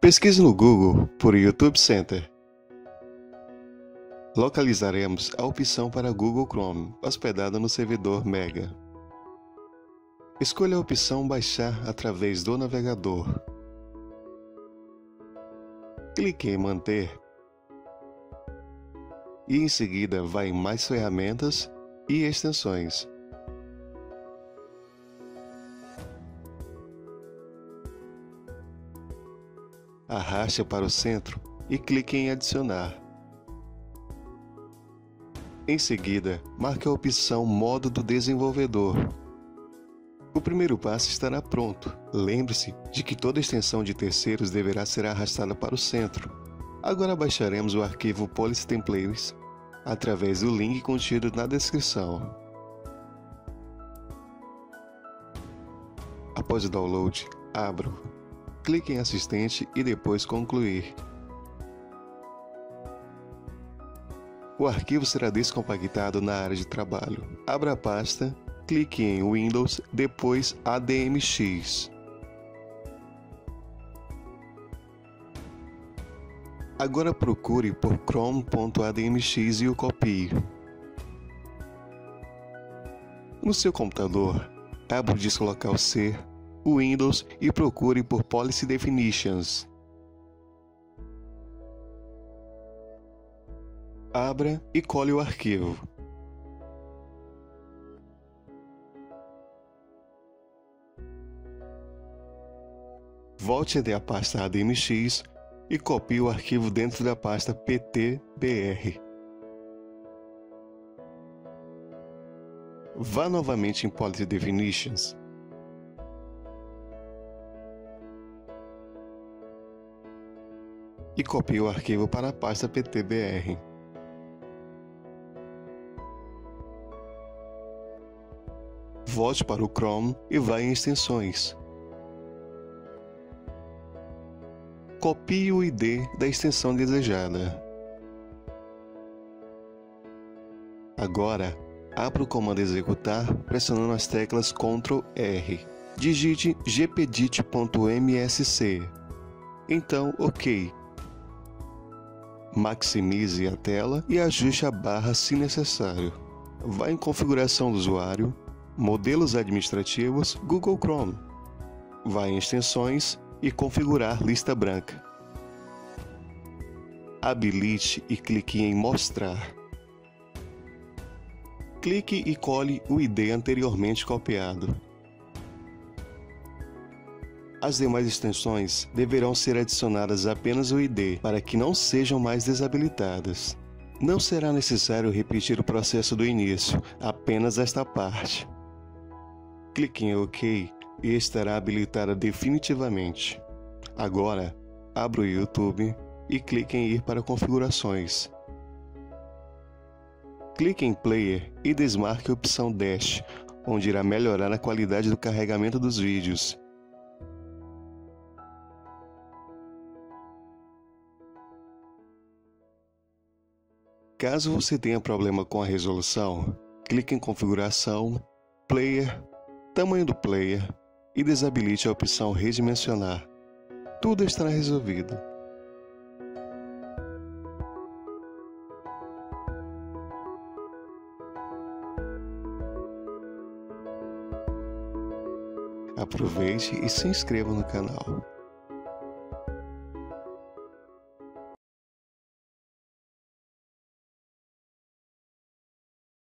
Pesquise no Google por YouTube Center. Localizaremos a opção para Google Chrome, hospedada no servidor Mega. Escolha a opção Baixar através do navegador. Clique em Manter e em seguida vá em Mais ferramentas e extensões. Arraste para o centro e clique em Adicionar. Em seguida, marque a opção Modo do desenvolvedor. O primeiro passo estará pronto. Lembre-se de que toda extensão de terceiros deverá ser arrastada para o centro. Agora baixaremos o arquivo Policy Templates através do link contido na descrição. Após o download, abra-o. Clique em Assistente e depois Concluir. O arquivo será descompactado na área de trabalho. Abra a pasta, clique em Windows, depois ADMX. Agora procure por chrome.admx e o copie. No seu computador, abra o disco local C, o Windows e procure por Policy Definitions. Abra e cole o arquivo. Volte até a pasta ADMX e copie o arquivo dentro da pasta PTBR. Vá novamente em Policy Definitions. E copie o arquivo para a pasta PTBR. Volte para o Chrome e vá em Extensões. Copie o ID da extensão desejada. Agora, abra o comando Executar pressionando as teclas Ctrl R. Digite gpdit.msc. Então, OK. Maximize a tela e ajuste a barra se necessário. Vá em Configuração do usuário, Modelos administrativos, Google Chrome. Vá em Extensões e configurar lista branca. Habilite e clique em Mostrar. Clique e cole o ID anteriormente copiado. As demais extensões deverão ser adicionadas apenas o ID para que não sejam mais desabilitadas. Não será necessário repetir o processo do início, apenas esta parte. Clique em OK e estará habilitada definitivamente. Agora, abra o YouTube e clique em Ir para Configurações. Clique em Player e desmarque a opção Dash, onde irá melhorar a qualidade do carregamento dos vídeos. Caso você tenha problema com a resolução, clique em Configuração, Player, Tamanho do player e desabilite a opção Redimensionar. Tudo estará resolvido. Aproveite e se inscreva no canal.